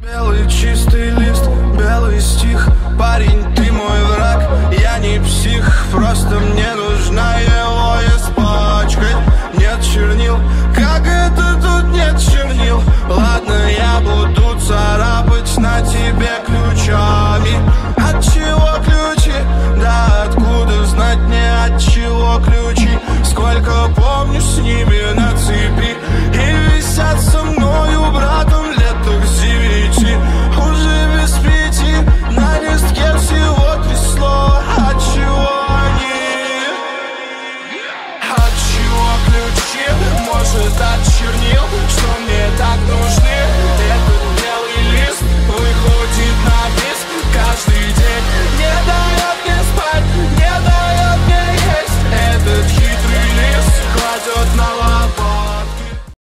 Белый чистый лист, белый стих. Парень, ты мой враг, я не псих. Просто мне нужно его испачкать.